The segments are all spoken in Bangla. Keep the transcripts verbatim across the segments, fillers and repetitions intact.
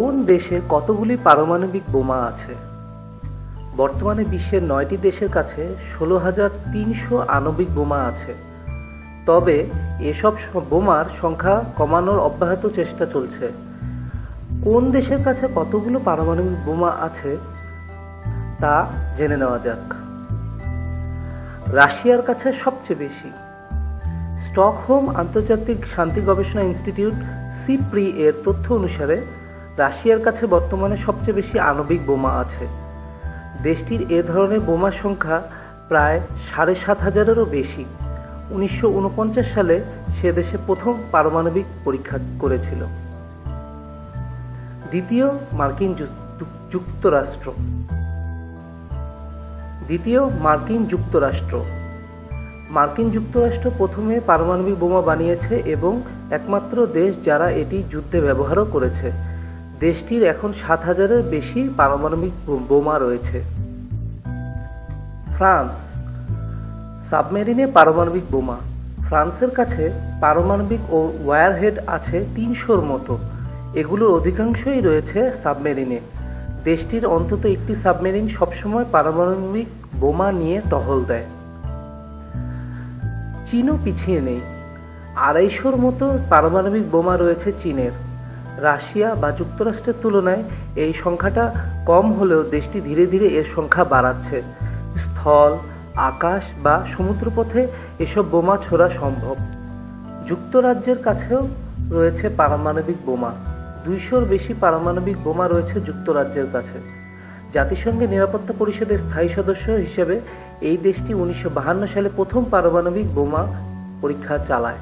কোন দেশে কতগুলি পারমাণবিক বোমা আছে? বর্তমানে বিশ্বের নয়টি দেশের কাছে ষোলো হাজার তিনশো আণবিক বোমা আছে। তবে এসব বোমার সংখ্যা কমানোর অব্যাহত চেষ্টা চলছে। কোন দেশের কাছে কতগুলো পারমাণবিক বোমা আছে তা জেনে নেওয়া যাক। রাশিয়ার কাছে সবচেয়ে বেশি। স্টকহোম আন্তর্জাতিক শান্তি গবেষণা ইনস্টিটিউট সিপ্রি এর তথ্য অনুসারে রাশিয়ার কাছে বর্তমানে সবচেয়ে বেশি আণবিক বোমা আছে। দেশটির এ ধরনের বোমার সংখ্যা প্রায় সাড়ে সাত হাজারেরও বেশি। উনিশশো উনপঞ্চাশ সালে সে দেশে প্রথম পারমাণবিক পরীক্ষা করেছিল। দ্বিতীয় মার্কিন যুক্তরাষ্ট্র দ্বিতীয় মার্কিন যুক্তরাষ্ট্র মার্কিন যুক্তরাষ্ট্র প্রথমে পারমাণবিক বোমা বানিয়েছে এবং একমাত্র দেশ যারা এটি যুদ্ধে ব্যবহারও করেছে। দেশটির এখন সাত হাজারের বেশি পারমাণবিক বোমা রয়েছে। ফ্রান্স। সাবমেরিনে পারমাণবিক বোমা। ফ্রান্সের কাছে পারমাণবিক ও ওয়্যারহেড আছে তিনশোর মতো। এগুলোর অধিকাংশই রয়েছে সাবমেরিনে। দেশটির অন্তত একটি সাবমেরিন সবসময় পারমাণবিক বোমা নিয়ে টহল দেয়। চীনও পিছিয়ে নেই। আড়াইশোর মতো পারমাণবিক বোমা রয়েছে চীনের। রাশিয়া বা যুক্তরাষ্ট্রের তুলনায় এই সংখ্যাটা কম হলেও দেশটি ধীরে ধীরে এর সংখ্যা বাড়াচ্ছে। স্থল, আকাশ বা সমুদ্রপথে এসব বোমা ছোড়া সম্ভব। যুক্তরাজ্যের কাছেও রয়েছে পারমাণবিক বোমা। দুইশোর বেশি পারমাণবিক বোমা রয়েছে যুক্তরাজ্যের কাছে। জাতিসংঘের নিরাপত্তা পরিষদের স্থায়ী সদস্য হিসেবে এই দেশটি উনিশশো বাহান্ন সালে প্রথম পারমাণবিক বোমা পরীক্ষা চালায়।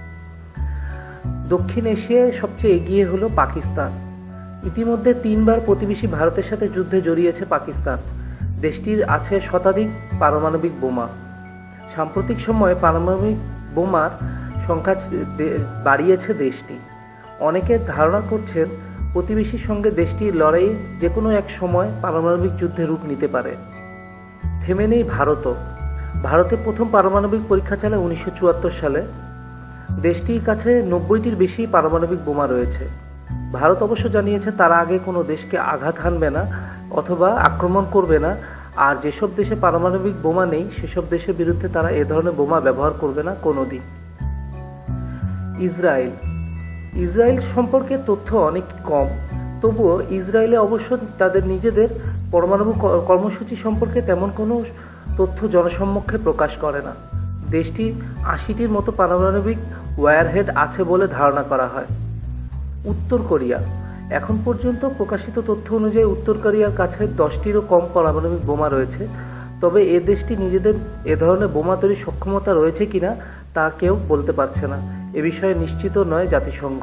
দক্ষিণ এশিয়ায় সবচেয়ে এগিয়ে হলো পাকিস্তান। ইতিমধ্যে তিনবার প্রতিবেশী ভারতের সাথে যুদ্ধে জড়িয়েছে পাকিস্তান। দেশটির আছে শতাধিক পারমাণবিক বোমা। সাম্প্রতিক সময়ে পারমাণবিক বোমার সংখ্যা বাড়িয়েছে দেশটি। অনেকে ধারণা করছেন প্রতিবেশীর সঙ্গে দেশটির লড়াই যে কোনো এক সময় পারমাণবিক যুদ্ধে রূপ নিতে পারে। থেমে নেই ভারতও। ভারতে প্রথম পারমাণবিক পরীক্ষা চালায় উনিশশো চুয়াত্তর সালে। দেশটির কাছে নব্বইটির বেশি পারমাণবিক বোমা রয়েছে। ভারত অবশ্য জানিয়েছে তারা আগে কোনো দেশকে আঘাত হানবে না অথবা আক্রমণ করবে না, আর যেসব দেশে পারমাণবিক বোমা নেই সেসব দেশের বিরুদ্ধে তারা এ ধরনের বোমা ব্যবহার করবে না কোনোদিন। ইসরায়েল। ইসরায়েল সম্পর্কে তথ্য অনেক কম, তবুও ইসরায়েলে অবশ্য তাদের নিজেদের পরমাণু কর্মসূচি সম্পর্কে তেমন কোনো তথ্য জনসম্মুখে প্রকাশ করে না। দেশটি আশিটির মতো পারমাণবিক ওয়্যারহেড আছে বলে ধারণা করা হয়। উত্তর কোরিয়া। এখন পর্যন্ত প্রকাশিত তথ্য অনুযায়ী উত্তর কোরিয়ার কাছে দশটিরও কম পারমাণবিক বোমা রয়েছে। তবে এ দেশটি নিজেদের এ ধরনের বোমা তৈরির সক্ষমতা রয়েছে কিনা তা কেউ বলতে পারছে না। এ বিষয়ে নিশ্চিত নয় জাতিসংঘ।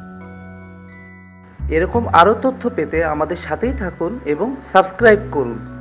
এরকম আরও তথ্য পেতে আমাদের সাথেই থাকুন এবং সাবস্ক্রাইব করুন।